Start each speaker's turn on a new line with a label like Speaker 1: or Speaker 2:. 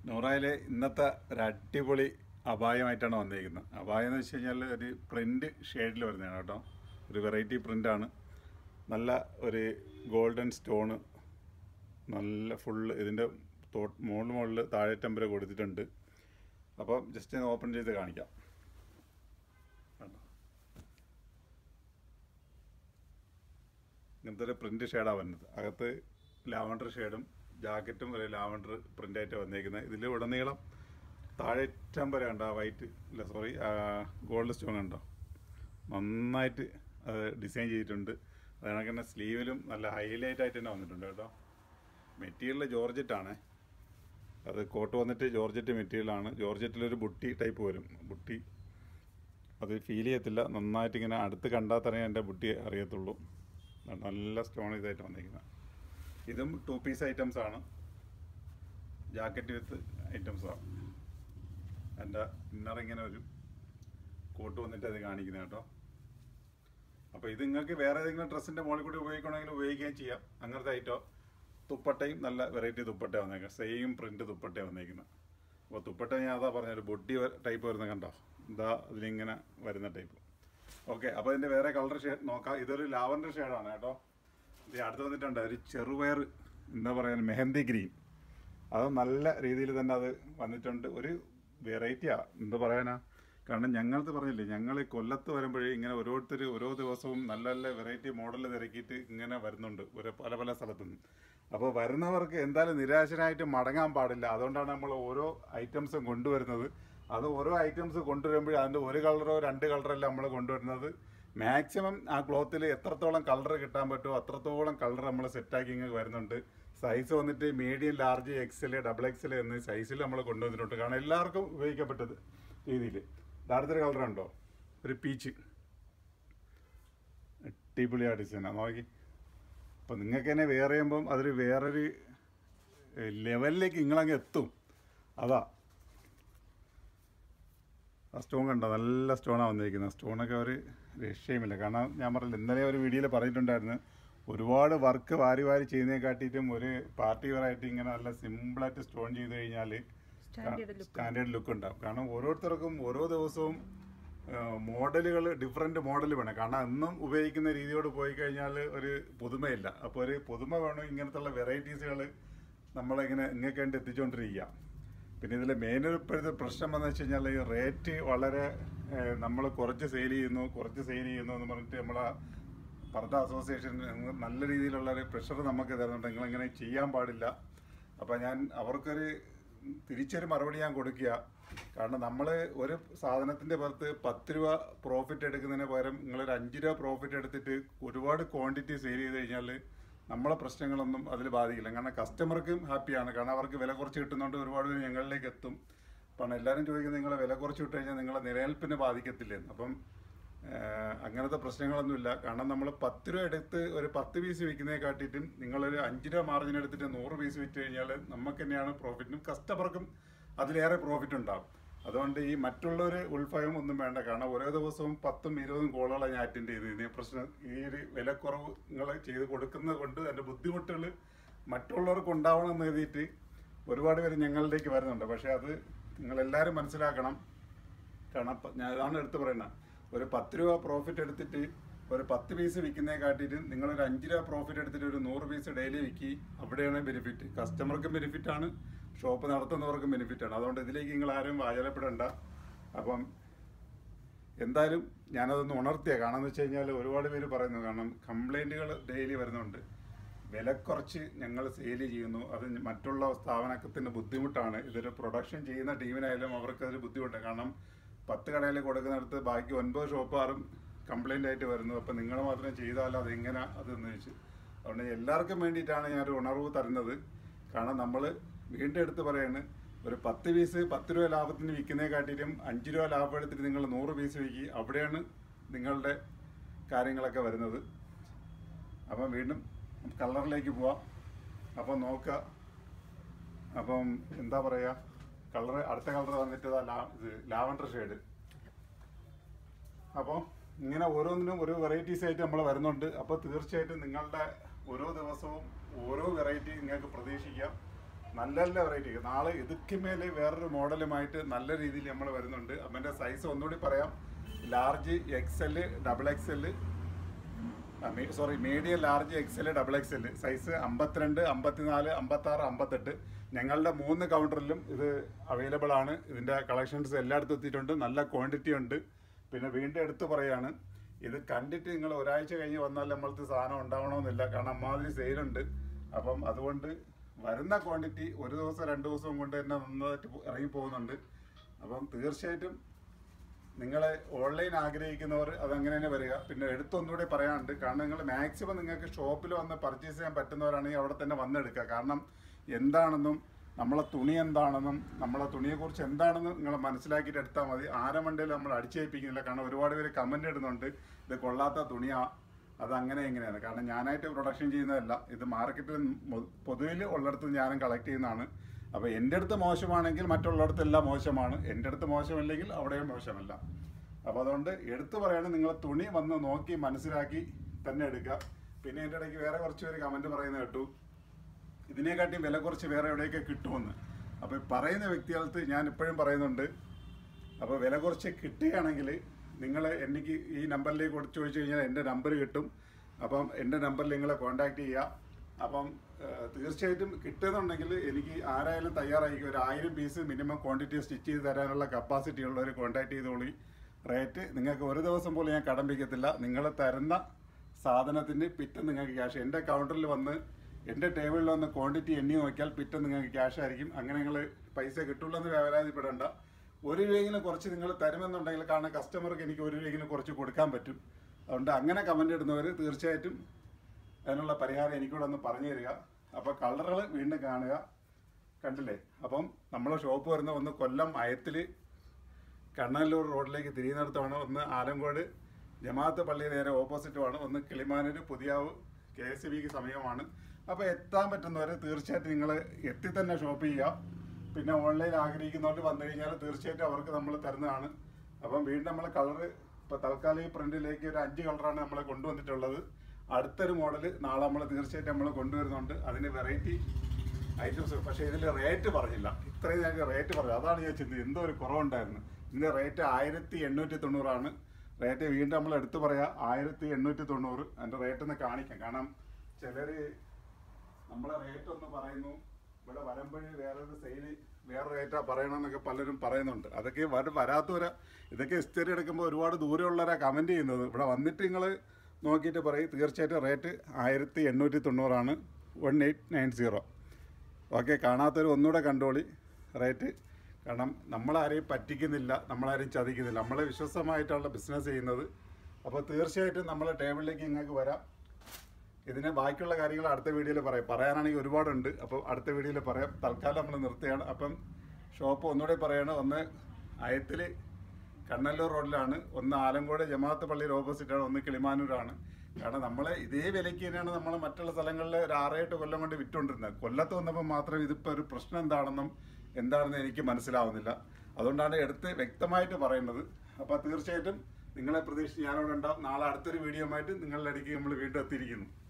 Speaker 1: നൂറായിലെ ഇന്നത്തെ ഒരു അടിപൊളി അപായമായിട്ടാണ് വന്നിരിക്കുന്നത്. അപായം എന്ന് വെച്ച് കഴിഞ്ഞാൽ ഒരു പ്രിൻ്റ് ഷെയ്ഡിൽ വരുന്നതാണ് കേട്ടോ. ഒരു വെറൈറ്റി പ്രിൻ്റാണ്. നല്ല ഒരു ഗോൾഡൻ സ്റ്റോണ്, നല്ല ഫുള്ള് ഇതിൻ്റെ മുകളിൽ താഴെ ടെമ്പർ കൊടുത്തിട്ടുണ്ട്. അപ്പോൾ ജസ്റ്റ് ഒന്ന് ഓപ്പൺ ചെയ്ത് കാണിക്കാം. ഇങ്ങനത്തെ ഒരു പ്രിൻ്റ് ഷെയ്ഡാണ് വരുന്നത്. അകത്ത് ലാവണ്ടർ ഷെയ്ഡും ജാക്കറ്റും ഒരു ലാവണ്ടർ പ്രിൻ്റായിട്ട് വന്നേക്കുന്നത്. ഇതിൽ ഉടനീളം താഴെ ടെമ്പർ കണ്ടോ, വൈറ്റ് ഗോൾഡ് സ്റ്റോൺ കണ്ടോ, നന്നായിട്ട് അത് ഡിസൈൻ ചെയ്തിട്ടുണ്ട്. അത് കണക്ക് തന്നെ സ്ലീവിലും നല്ല ഹൈലൈറ്റ് ആയിട്ട് തന്നെ വന്നിട്ടുണ്ട് കേട്ടോ. മെറ്റീരിയൽ ജോർജറ്റാണ്. അത് കോട്ട് വന്നിട്ട് ജോർജറ്റ് മെറ്റീരിയലാണ്. ജോർജറ്റിലൊരു ബുട്ടി ടൈപ്പ് വരും. ബുട്ടി അത് ഫീൽ ചെയ്യത്തില്ല. നന്നായിട്ട് ഇങ്ങനെ അടുത്ത് കണ്ടാൽ തന്നെ എൻ്റെ ബുട്ടി അറിയത്തുള്ളൂ. നല്ല സ്റ്റോൺ ഇതായിട്ട് വന്നിരിക്കുന്നത്. ഇതും 2 പീസ് ഐറ്റംസ് ആണ്. ജാക്കറ്റ് വിത്ത് ഐറ്റംസാണ്. എൻ്റെ ഇന്നർ ഇങ്ങനെ ഒരു കോട്ട് വന്നിട്ട് അത് കാണിക്കുന്നത് കേട്ടോ. അപ്പോൾ ഇത് നിങ്ങൾക്ക് വേറെ ഏതെങ്കിലും ഡ്രസ്സിൻ്റെ മുകളിൽ കൂടി ഉപയോഗിക്കണമെങ്കിൽ ഉപയോഗിക്കുകയും ചെയ്യാം. അങ്ങനത്തെ ഐറ്റം. തുപ്പട്ടയും നല്ല വെറൈറ്റി തുപ്പട്ട വന്നേക്കുന്നത്. സെയിം പ്രിൻ്റ് തുപ്പട്ട വന്നേക്കുന്നത്. അപ്പോൾ തുപ്പട്ട ഞാൻ അതാ പറഞ്ഞൊരു ബൊഡി ടൈപ്പ് വരുന്നത് കണ്ടോ, ഇതാ ഇതിലിങ്ങനെ വരുന്ന ടൈപ്പ്. ഓക്കെ, അപ്പോൾ ഇതിൻ്റെ വേറെ കളർ ഷെയ്ഡ് നോക്കാം. ഇതൊരു ലാവൻഡർ ഷെയ്ഡാണ് കേട്ടോ. ഇത് അടുത്ത് വന്നിട്ടുണ്ട് ഒരു ചെറുപയർ, എന്താ പറയുക, മെഹന്തി ഗ്രീൻ. അത് നല്ല രീതിയിൽ തന്നെ അത് വന്നിട്ടുണ്ട്. ഒരു വെറൈറ്റിയാണ്, എന്താ പറയാനാ. കാരണം ഞങ്ങൾക്ക് പറഞ്ഞില്ലേ, ഞങ്ങൾ കൊല്ലത്ത് വരുമ്പോഴേ ഇങ്ങനെ ഓരോരുത്തർ ഓരോ ദിവസവും നല്ല നല്ല വെറൈറ്റി മോഡൽ തിരക്കിയിട്ട് ഇങ്ങനെ വരുന്നുണ്ട് പല പല സ്ഥലത്തുനിന്ന്. അപ്പോൾ വരുന്നവർക്ക് എന്തായാലും നിരാശരായിട്ട് മടങ്ങാൻ പാടില്ല. അതുകൊണ്ടാണ് നമ്മൾ ഓരോ ഐറ്റംസും കൊണ്ടുവരുന്നത്. അത് ഓരോ ഐറ്റംസ് കൊണ്ടുവരുമ്പോഴേ അതിൻ്റെ ഒരു കളറോ 2 കളറല്ല നമ്മൾ കൊണ്ടുവരുന്നത്. മാക്സിമം ആ ക്ലോത്തിൽ എത്രത്തോളം കളർ കിട്ടാൻ പറ്റുമോ അത്രത്തോളം കളർ നമ്മൾ സെറ്റാക്കി ഇങ്ങനെ വരുന്നുണ്ട്. സൈസ് വന്നിട്ട് medium, large, XL, double XL എന്നീ സൈസിൽ നമ്മൾ കൊണ്ടുവന്നിട്ടുണ്ട്. കാരണം എല്ലാവർക്കും ഉപയോഗിക്കപ്പെട്ടത് രീതിയിൽ. അടുത്തൊരു കളറുണ്ടോ, ഒരു പീച്ച്, അടിപൊളി ആ ഡിസൈനാണ് നോക്കി. അപ്പം നിങ്ങൾക്ക് തന്നെ വേറെ ചെയ്യുമ്പം അതൊരു വേറൊരു ലെവലിലേക്ക് നിങ്ങളങ്ങ് എത്തും. അതാ ആ സ്റ്റോൺ കണ്ടോ, നല്ല സ്റ്റോണാണ് വന്നിരിക്കുന്നത്. സ്റ്റോണൊക്കെ ഒരു രക്ഷയുമില്ല. കാരണം ഞാൻ പറഞ്ഞില്ല, ഇന്നലെ ഒരു വീഡിയോയിൽ പറഞ്ഞിട്ടുണ്ടായിരുന്നു, ഒരുപാട് വർക്ക് വാരി വാരി ചെയ്യുന്നതിനെ കാട്ടിയിട്ടും ഒരു പാർട്ടി വെയറായിട്ട് ഇങ്ങനെ നല്ല സിമ്പിളായിട്ട് സ്റ്റോൺ ചെയ്ത് കഴിഞ്ഞാൽ സ്റ്റാൻഡേർഡ് ലുക്ക് ഉണ്ടാവും. കാരണം ഓരോരുത്തർക്കും ഓരോ ദിവസവും മോഡലുകൾ, ഡിഫറെൻറ്റ് മോഡൽ വേണം. കാരണം എന്നും ഉപയോഗിക്കുന്ന രീതിയോട് പോയി കഴിഞ്ഞാൽ ഒരു പുതുമയില്ല. അപ്പോൾ ഒരു പുതുമ വേണം. ഇങ്ങനത്തുള്ള വെറൈറ്റീസുകൾ നമ്മളിങ്ങനെ ഇങ്ങേക്ക് വേണ്ടി എത്തിച്ചുകൊണ്ടിരിക്കുക. പിന്നെ ഇതിൽ മെയിനൊരു ഇപ്പോഴത്തെ പ്രശ്നം എന്ന് വെച്ച് കഴിഞ്ഞാൽ ഈ റേറ്റ് വളരെ നമ്മൾ കുറച്ച് സെയിൽ ചെയ്യുന്നു എന്ന് പറഞ്ഞിട്ട് നമ്മളെ പർദ്ദ അസോസിയേഷൻ നല്ല രീതിയിലുള്ളൊരു പ്രഷർ നമുക്ക് തരുന്നുണ്ട്. നിങ്ങളിങ്ങനെ ചെയ്യാൻ പാടില്ല. അപ്പോൾ ഞാൻ അവർക്കൊരു തിരിച്ചൊരു മറുപടി ഞാൻ കൊടുക്കുക. കാരണം നമ്മൾ ഒരു സാധനത്തിൻ്റെ പുറത്ത് 10 രൂപ പ്രോഫിറ്റ് എടുക്കുന്നതിന് പകരം നിങ്ങളൊരു 5 രൂപ പ്രോഫിറ്റ് എടുത്തിട്ട് ഒരുപാട് ക്വാണ്ടിറ്റി സെയിൽ ചെയ്ത് കഴിഞ്ഞാൽ നമ്മളെ പ്രശ്നങ്ങളൊന്നും അതിൽ ബാധിക്കില്ല. കാരണം കസ്റ്റമർക്കും ഹാപ്പിയാണ്. കാരണം അവർക്ക് വില കുറച്ച് കിട്ടുന്നതുകൊണ്ട് ഒരുപാട് പേര് ഞങ്ങളിലേക്ക് എത്തും. അപ്പം എല്ലാവരും ചോദിക്കുന്നത്, നിങ്ങളെ വില കുറച്ച് വിട്ട് കഴിഞ്ഞാൽ നിങ്ങളെ നിലനിൽപ്പിന് ബാധിക്കത്തില്ലെന്ന്. അപ്പം അങ്ങനത്തെ പ്രശ്നങ്ങളൊന്നുമില്ല. കാരണം നമ്മൾ 10 രൂപ എടുത്ത് ഒരു 10 പീസ് വിൽക്കുന്നതിനെ കാട്ടിയിട്ടും നിങ്ങളൊരു 5 രൂപ മാർജിൻ എടുത്തിട്ട് 100 പീസ് വിറ്റ് കഴിഞ്ഞാൽ നമുക്ക് തന്നെയാണ് പ്രോഫിറ്റും കസ്റ്റമർക്കും അതിലേറെ പ്രോഫിറ്റ് ഉണ്ടാകും. അതുകൊണ്ട് ഈ മറ്റുള്ളൊരു ഉൾഭയം ഒന്നും വേണ്ട. കാരണം ഓരോ ദിവസവും 10ഉം 20ഉം കോളുകളാണ് ഞാൻ അറ്റൻഡ് ചെയ്ത്. ഇതിനെ പ്രശ്നം ഈ ഒരു വിലക്കുറവ് നിങ്ങൾ ചെയ്ത് കൊടുക്കുന്നത് കൊണ്ട് അതിൻ്റെ ബുദ്ധിമുട്ടുകൾ മറ്റുള്ളവർക്ക് ഉണ്ടാവണമെന്ന് എഴുതിയിട്ട് ഒരുപാട് പേര് ഞങ്ങളിലേക്ക് വരുന്നുണ്ട്. പക്ഷേ അത് നിങ്ങളെല്ലാവരും മനസ്സിലാക്കണം. കാരണം ഞാൻ അതാണ് എടുത്ത് പറയുന്നത്, ഒരു 10 രൂപ പ്രോഫിറ്റ് എടുത്തിട്ട് ഒരു 10 പീസ് വിൽക്കുന്നതിനെ കാട്ടിയിട്ട് നിങ്ങളൊരു 5 രൂപ പ്രോഫിറ്റ് എടുത്തിട്ട് ഒരു 100 പീസ് ഡെയിലി വിൽക്കി. അവിടെയാണ് ബെനിഫിറ്റ്. കസ്റ്റമർക്കും ബെനിഫിറ്റാണ്, ഷോപ്പ് നടത്തുന്നവർക്കും ബെനിഫിറ്റാണ്. അതുകൊണ്ട് ഇതിലേക്ക് നിങ്ങൾ ആരും വാചാലപ്പെടേണ്ട. അപ്പം എന്തായാലും ഞാനതൊന്ന് ഉണർത്തിയ. കാരണം എന്ന് വെച്ച് കഴിഞ്ഞാൽ ഒരുപാട് പേര് പറയുന്നു, കാരണം കംപ്ലൈൻറ്റുകൾ ഡെയിലി വരുന്നുണ്ട്. വില കുറച്ച് ഞങ്ങൾ സെയിൽ ചെയ്യുന്നു, അത് മറ്റുള്ള സ്ഥാപനത്തിന് ബുദ്ധിമുട്ടാണ്. ഇതൊരു പ്രൊഡക്ഷൻ ചെയ്യുന്ന ടീമിനായാലും അവർക്കതൊരു ബുദ്ധിമുട്ടാണ്. കാരണം 10 കടയിൽ കൊടുക്കുന്നിടത്ത് ബാക്കി 9 ഷോപ്പുകാരും കംപ്ലൈൻ്റ് ആയിട്ട് വരുന്നു. അപ്പം നിങ്ങൾ മാത്രം ചെയ്താലോ, അതെങ്ങനെ അതെന്ന് വെച്ച്. അതുകൊണ്ട് എല്ലാവർക്കും വേണ്ടിയിട്ടാണ് ഞാനൊരു ഉണർവ് തരുന്നത്. കാരണം നമ്മൾ വീണ്ടും എടുത്ത് പറയുന്നത്, ഒരു 10 പീസ് 10 രൂപ ലാഭത്തിന് വിൽക്കുന്നതിനെ കാട്ടിയിട്ടും 5 രൂപ ലാഭം എടുത്തിട്ട് നിങ്ങൾ 100 പീസ് വിൽക്കി. അവിടെയാണ് നിങ്ങളുടെ കാര്യങ്ങളൊക്കെ വരുന്നത്. അപ്പം വീണ്ടും കളറിലേക്ക് പോവാം. അപ്പം നോക്കുക. അപ്പം എന്താ പറയുക, കളർ അടുത്ത കളർ വന്നിട്ട് ഇത് ലാവൻഡർ ഷെയ്ഡ്. അപ്പോൾ ഇങ്ങനെ ഓരോന്നിനും ഓരോ വെറൈറ്റീസ് ആയിട്ട് നമ്മൾ വരുന്നുണ്ട്. അപ്പോൾ തീർച്ചയായിട്ടും നിങ്ങളുടെ ഓരോ ദിവസവും ഓരോ വെറൈറ്റി നിങ്ങൾക്ക് പ്രതീക്ഷിക്കാം. നല്ല നല്ല വെറൈറ്റി. നാളെ ഇതൊക്കെ മേലെ വേറൊരു മോഡലുമായിട്ട് നല്ല രീതിയിൽ നമ്മൾ വരുന്നുണ്ട്. അപ്പം എൻ്റെ സൈസ് ഒന്നുകൂടി പറയാം. Large XL, XXL, sorry medium, large, XL, XXL size 52, 54, 56, 58. ഞങ്ങളുടെ 3 കൗണ്ടറിലും ഇത് അവൈലബിൾ ആണ്. ഇതിൻ്റെ കളക്ഷൻസ് എല്ലായിടത്തും എത്തിയിട്ടുണ്ട്. നല്ല ക്വാണ്ടിറ്റി ഉണ്ട്. പിന്നെ വീണ്ടും എടുത്ത് പറയുകയാണ്, ഇത് കണ്ടിട്ട് നിങ്ങൾ ഒരാഴ്ച കഴിഞ്ഞ് വന്നാൽ നമ്മളത്തെ സാധനം ഉണ്ടാവണമെന്നില്ല. കാരണം അമ്മാതിരി സെയിലുണ്ട്. അപ്പം അതുകൊണ്ട് വരുന്ന ക്വാണ്ടിറ്റി ഒരു ദിവസം 2 ദിവസം കൊണ്ട് തന്നെ നന്നായിട്ട് ഇറങ്ങി പോകുന്നുണ്ട്. അപ്പം തീർച്ചയായിട്ടും നിങ്ങൾ ഓൺലൈൻ ആഗ്രഹിക്കുന്നവർ അതങ്ങനെ തന്നെ വരിക. പിന്നെ എടുത്തൊന്നുകൂടി പറയാനുണ്ട്. കാരണം നിങ്ങൾ മാക്സിമം നിങ്ങൾക്ക് ഷോപ്പിൽ വന്ന് പർച്ചേസ് ചെയ്യാൻ പറ്റുന്നവരാണെങ്കിൽ അവിടെ തന്നെ വന്നെടുക്കുക. കാരണം എന്താണെന്നും നമ്മളെ തുണി എന്താണെന്നും നമ്മളെ തുണിയെക്കുറിച്ച് എന്താണെന്നും നിങ്ങൾ മനസ്സിലാക്കിയിട്ട് എടുത്താൽ മതി. ആരമണ്ടയിൽ നമ്മൾ അടിച്ചേൽപ്പിക്കുന്നില്ല. കാരണം ഒരുപാട് പേര് കമൻ്റ് ഇടുന്നുണ്ട്, ഇത് കൊള്ളാത്ത തുണിയാ, അതങ്ങനെ എങ്ങനെയാണ്. കാരണം ഞാനായിട്ട് പ്രൊഡക്ഷൻ ചെയ്യുന്നതല്ല, ഇത് മാർക്കറ്റിൽ പൊതുവിൽ ഉള്ളിടത്ത് ഞാനും കളക്ട് ചെയ്യുന്നതാണ്. അപ്പോൾ എൻ്റെ അടുത്ത് മോശമാണെങ്കിൽ മറ്റുള്ളിടത്തെല്ലാം മോശമാണ്, എൻ്റെ അടുത്ത് മോശമല്ലെങ്കിൽ അവിടെയും മോശമല്ല. അപ്പോൾ അതുകൊണ്ട് എടുത്തു പറയുകയാണെങ്കിൽ നിങ്ങൾ തുണി വന്ന് നോക്കി മനസ്സിലാക്കി തന്നെ എടുക്കുക. പിന്നെ എൻ്റെ ഇടയ്ക്ക് വേറെ കുറച്ച് പേര് കമൻറ്റ് പറയുന്നത് കേട്ടു, ഇതിനെക്കാട്ടി വില കുറച്ച് വേറെ എവിടെയൊക്കെ കിട്ടുമെന്ന്. അപ്പോൾ പറയുന്ന വ്യക്തികൾക്ക് ഞാൻ ഇപ്പോഴും പറയുന്നുണ്ട്, അപ്പോൾ വില കുറച്ച് കിട്ടുകയാണെങ്കിൽ നിങ്ങൾ എനിക്ക് ഈ നമ്പറിലേക്ക് ചോദിച്ചു കഴിഞ്ഞാൽ എൻ്റെ നമ്പർ കിട്ടും. അപ്പം എൻ്റെ നമ്പറിൽ നിങ്ങളെ കോൺടാക്ട് ചെയ്യുക. അപ്പം തീർച്ചയായിട്ടും കിട്ടുന്നുണ്ടെങ്കിൽ എനിക്ക് ആരായാലും തയ്യാറായിരിക്കും. ഒരു 1000 പീസ് മിനിമം ക്വാണ്ടിറ്റി സ്റ്റിച്ച് ചെയ്ത് തരാനുള്ള കപ്പാസിറ്റി ഉള്ളവർ കോൺടാക്ട് ചെയ്തോളി. റേറ്റ് നിങ്ങൾക്ക് ഒരു ദിവസം പോലും ഞാൻ കടമ്പിക്കത്തില്ല. നിങ്ങൾ തരുന്ന സാധനത്തിന് പിറ്റം നിങ്ങൾക്ക് ക്യാഷ്. എൻ്റെ കൗണ്ടറിൽ വന്ന് എൻ്റെ ടേബിളിൽ വന്ന് ക്വാണ്ടിറ്റി എണ്ണി നോക്കിയാൽ പിറ്റം നിങ്ങൾക്ക് ക്യാഷ് ആയിരിക്കും. അങ്ങനെ നിങ്ങൾ പൈസ കിട്ടുള്ളൂ എന്ന് വേവലാതിപ്പെടേണ്ട. 1 രൂപയെങ്കിലും കുറച്ച് നിങ്ങൾ തരുമെന്നുണ്ടെങ്കിൽ, കാരണം കസ്റ്റമർക്ക് എനിക്ക് 1 രൂപയെങ്കിലും കുറച്ച് കൊടുക്കാൻ പറ്റും. അതുകൊണ്ട് അങ്ങനെ കമൻ്റ് ഇടുന്നവർ തീർച്ചയായിട്ടും അതിനുള്ള പരിഹാരം എനിക്കൂടെ ഒന്ന് പറഞ്ഞു തരിക. അപ്പോൾ കളറുകൾ വീണ്ടും കാണുക. കണ്ടില്ലേ? അപ്പം നമ്മളെ ഷോപ്പ് വരുന്ന ഒന്ന് കൊല്ലം അയത്തിൽ കണ്ണല്ലൂർ റോഡിലേക്ക് തിരിയുന്നിടത്താണ്, ഒന്ന് ആലങ്കോട് ജമാഅത്ത് പള്ളി നേരെ ഓപ്പോസിറ്റുമാണ്, ഒന്ന് കിളിമാനൂർ പുതിയാവ് KSBക്ക് സമീപമാണ്. അപ്പോൾ എത്താൻ പറ്റുന്നവർ തീർച്ചയായിട്ടും നിങ്ങൾ എത്തി തന്നെ ഷോപ്പ് ചെയ്യുക. പിന്നെ ഓൺലൈൻ ആഗ്രഹിക്കുന്നവർ വന്നു കഴിഞ്ഞാൽ തീർച്ചയായിട്ടും അവർക്ക് നമ്മൾ തരുന്നതാണ്. അപ്പം വീണ്ടും നമ്മൾ കളറ് ഇപ്പോൾ തൽക്കാലം ഈ പ്രിന്റിലേക്ക് ഒരു 5 കളറാണ് നമ്മൾ കൊണ്ടുവന്നിട്ടുള്ളത്. അടുത്തൊരു മോഡൽ നാളെ നമ്മൾ തീർച്ചയായിട്ടും നമ്മൾ കൊണ്ടുവരുന്നുണ്ട്. അതിന് വെറൈറ്റി ഐറ്റംസ്. പക്ഷേ ഇതിൽ റേറ്റ് പറഞ്ഞില്ല. ഇത്രയും ഞങ്ങൾക്ക് റേറ്റ് പറഞ്ഞു. അതാണ് ഞാൻ ചിന്തിച്ചത്, എന്തോ ഒരു കുറവുണ്ടായിരുന്നു. ഇതിൻ്റെ റേറ്റ് 1890 റേറ്റ് വീണ്ടും നമ്മൾ എടുത്തു പറയാം, 1890. അതിൻ്റെ റേറ്റ് ഒന്ന് കാണിക്കാം. കാരണം ചിലർ നമ്മളെ റേറ്റ് ഒന്ന് പറയുന്നു, ഇവിടെ വരുമ്പോഴേ വേറൊരു സെയില് വേറെ റേറ്റാ പറയണമെന്നൊക്കെ പലരും പറയുന്നുണ്ട്. അതൊക്കെ വരാത്തവരാ. ഇതൊക്കെ ഹിസ്റ്ററി എടുക്കുമ്പോൾ ഒരുപാട് ദൂരമുള്ളവരാ കമൻറ്റ് ചെയ്യുന്നത്. ഇവിടെ വന്നിട്ട് നിങ്ങൾ നോക്കിയിട്ട് പറയും. തീർച്ചയായിട്ടും റേറ്റ് 1890, 1890. ഓക്കെ, കാണാത്തൊരു ഒന്നുകൂടെ കണ്ടോളി റേറ്റ്. കാരണം നമ്മളാരെയും പറ്റിക്കുന്നില്ല, നമ്മളാരെയും ചതിക്കുന്നില്ല, നമ്മളെ വിശ്വസമായിട്ടുള്ള ബിസിനസ് ചെയ്യുന്നത്. അപ്പോൾ തീർച്ചയായിട്ടും നമ്മളെ ടേബിളിലേക്ക് നിങ്ങൾക്ക് വരാം. ഇതിന് ബാക്കിയുള്ള കാര്യങ്ങൾ അടുത്ത വീഡിയോയിൽ പറയാനാണെങ്കിൽ ഒരുപാടുണ്ട്. അപ്പോൾ അടുത്ത വീഡിയോയിൽ പറയാം. തൽക്കാലം നമ്മൾ നിർത്തുകയാണ്. അപ്പം ഷോപ്പ് ഒന്നുകൂടെ പറയണം. ഒന്ന് അയത്തിൽ കണ്ണല്ലൂർ റോഡിലാണ്, ഒന്ന് ആലങ്കോട് ജമാഅത്ത് പള്ളിയുടെ ഓപ്പോസിറ്റാണ്, ഒന്ന് കിളിമാനൂരാണ്. കാരണം നമ്മൾ ഇതേ വിലയ്ക്ക് തന്നെയാണ് നമ്മൾ മറ്റുള്ള സ്ഥലങ്ങളിൽ ഒരു 6-8 കൊല്ലം കൊണ്ട് വിറ്റുകൊണ്ടിരുന്നത്. കൊല്ലത്ത് വന്നപ്പോൾ മാത്രം ഇതിപ്പോൾ ഒരു പ്രശ്നം എന്താണെന്ന് എനിക്ക് മനസ്സിലാവുന്നില്ല. അതുകൊണ്ടാണ് എടുത്ത് വ്യക്തമായിട്ട് പറയുന്നത്. അപ്പോൾ തീർച്ചയായിട്ടും നിങ്ങളെ പ്രതീക്ഷിച്ച് ഞാനവിടെ ഉണ്ടാവും. നാളെ അടുത്തൊരു വീഡിയോ ആയിട്ട് നിങ്ങളുടെ ഇടയ്ക്ക് നമ്മൾ വീണ്ടും എത്തിയിരിക്കുന്നു.